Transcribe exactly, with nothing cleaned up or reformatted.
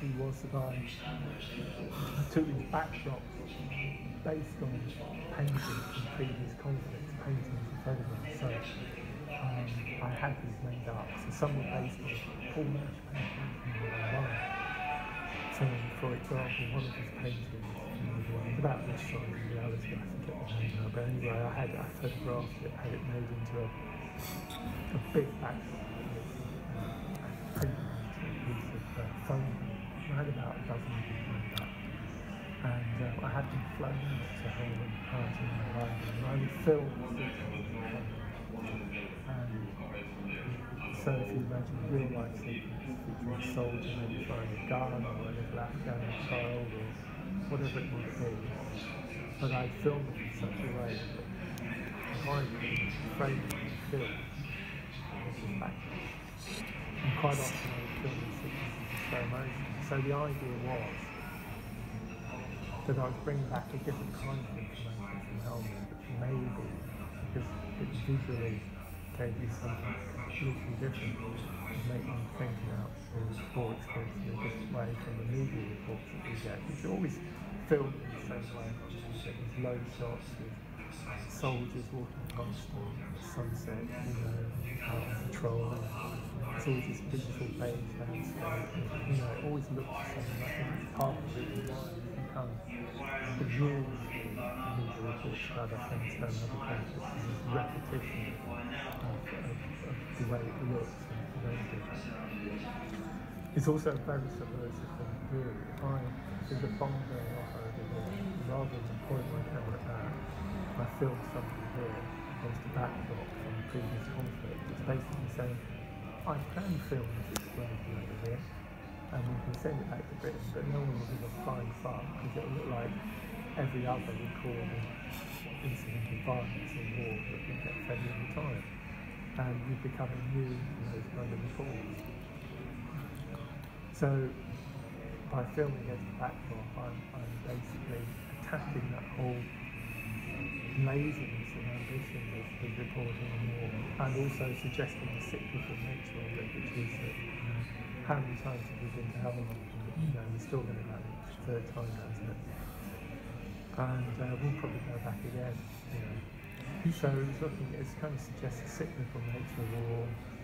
he was the guy who took these backdrops based on paintings from previous conflicts, paintings and photographs. So um, I had these made up. So some were based on Paul Nash paintings from World War One. So, for example, one of his paintings was about this side of reality, I forget the name now, but anyway, I had I photographed it, had it made into a, a big backdrop, uh, printed into a piece of uh, foam. I had about a dozen of them like that. And um, I had them flown out to Helmand party in the library, and I would film the sequence. And so if you imagine a real life sequence featuring a soldier maybe firing a gun or a little Afghan child or whatever it might be, but I'd film it in such a way that behind me, framed in the film, was this background. And quite often I would film these sequences in slow motion. So the idea was that I was bringing back a different kind of information from Helmand, which maybe, because it visually gave you something completely different, would make you think about or experience in a different way from the media reports that we get, which are always filmed in the same way. You get these low shots with soldiers walking past them at sunset, you know, out on patrol. It's always this beautiful beige landscape, and, you know, it always looks the same. I think it's part of the reason why we become immune to media reports about Afghanistan and other conflicts, is this repetition of, of, of the way it looks and presented. It's also a very subversive thing to do. If I, there's a bomb going off over here, rather than point my camera at that, I film something here against a backdrop from a previous conflict. It's basically saying, I can film this explosion over here, and we can send it back to Britain, but no one will give a flying fuck, because it will look like every other recorded incident of violence or war that we get fed all the time. And we've become immune to those kind of reports. So, by filming against the backdrop, I'm, I'm basically attacking that whole laziness and ambition of, of reporting on war, and also suggesting the cyclical nature of it, which is that, you know, how many times have we been to Helmand? You know, we're still going to go the third time now, isn't it? And uh, we'll probably go back again, you know. So it's looking, it's kind of suggests the cyclical nature of war,